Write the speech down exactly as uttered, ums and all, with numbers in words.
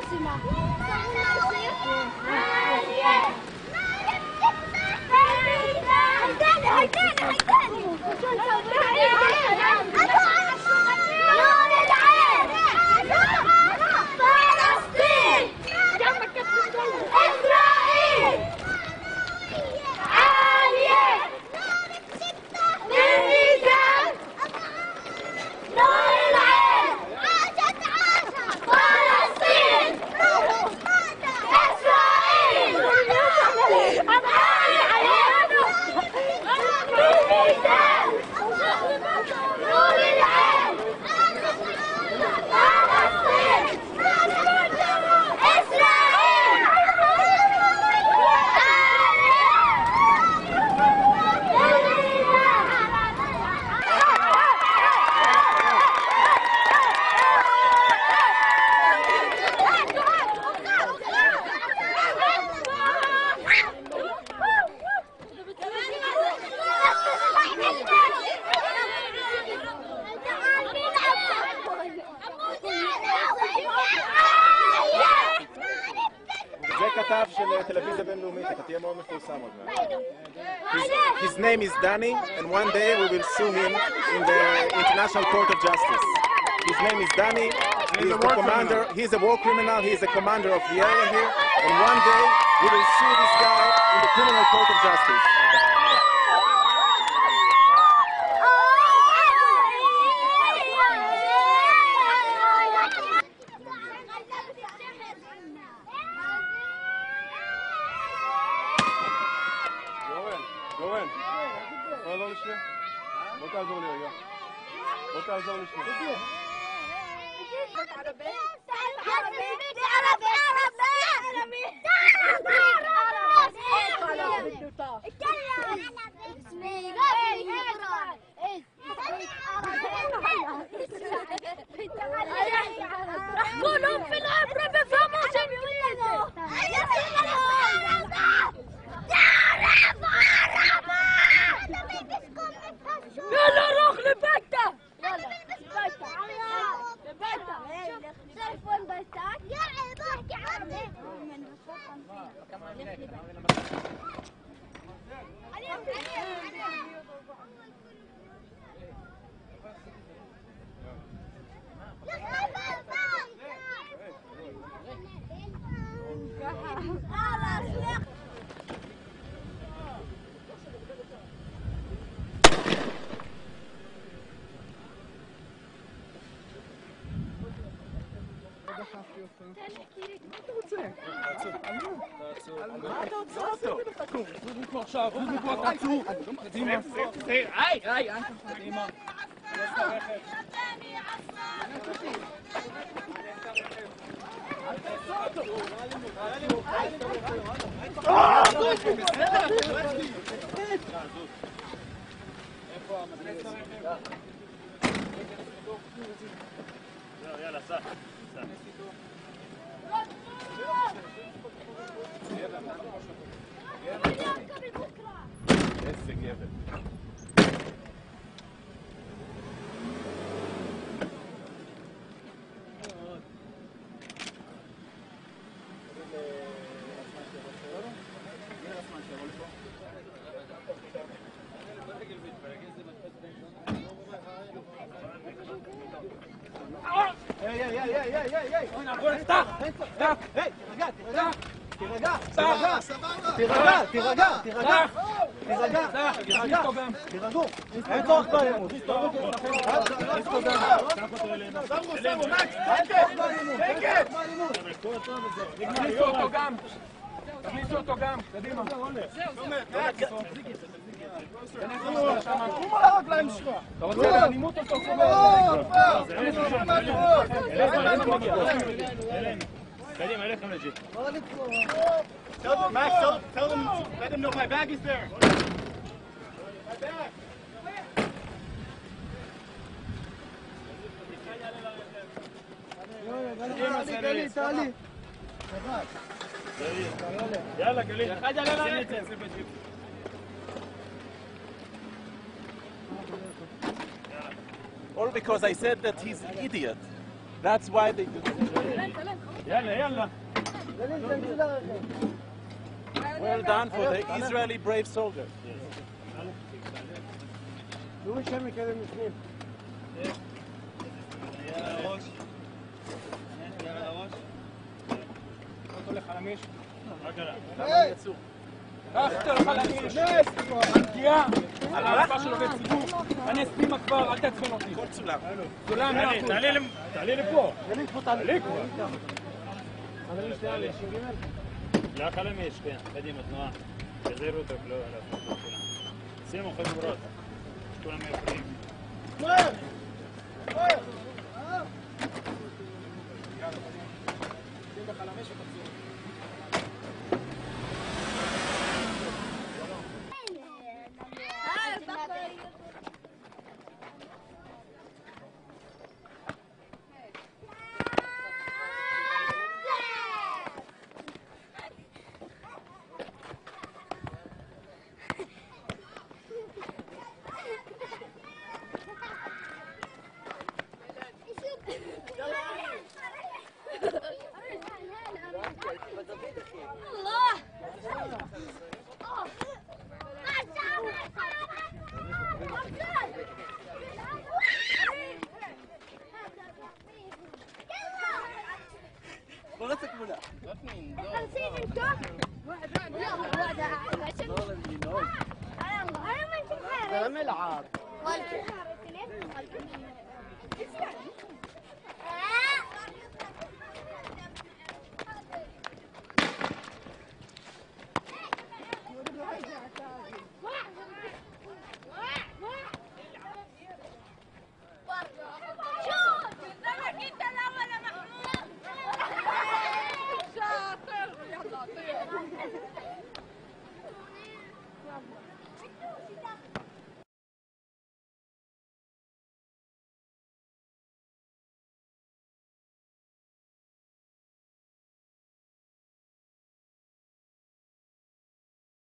His name is Danny, and one day we will sue him in the International Court of Justice. His name is Danny. He's the commander. He's a war criminal. He's the commander of the area here, and one day we will sue this guy in the Criminal Court of Justice. בוא תעזור לי רגע. בוא תעזור לי שנייה. كلهم في العبرة بفهموا شنو يلا روح لبيتك يلا لبيتك لبيتك تليفون بيتك يلا بحكي عنك מה אתה רוצה אותו? זוז מפה עכשיו, זוז מפה, תעצרו! קדימה. היי, היי, קדימה. יש את הרכב. אל תעצור אותו! איפה המדריך? יאללה, סע. איזה גבר. היי, היי, היי, היי, היי, היי! סטאפ! סטאפ! היי, תירגע, תירגע! תירגע, תירגע, תירגע, תירגע, תירגע, תירגע, תירגע, תירגעו, אין צורך באלימות, שמו, שמו, מקס, שקט, תכניסו אותו גם, תכניסו אותו גם, קדימה, קומו לרגליים שלך, אתה רוצה לאלימות אותו קדימה, אליכם לג'י. Tell them, Max, tell, tell them, let them know my bag is there. My bag. קדימה, גלי, תעלי. יאללה, גלי. אחד יאללה ללכת. All because I said that he's an idiot. That's why they do this. يلا يلا. Well done for the Israeli brave soldiers. קח את החלמיש. פגיעה. על הערפה של עובד ציבור. אני אספימה כבר, אל תעצבן אותי. כל צולם. צולם, תעלי לפה. תעלי כבר. لا خلميش كان قديمة نوع جزيرة وتاكلوا على فوق سيمو خذوا براسك كلهم يفرين ملعب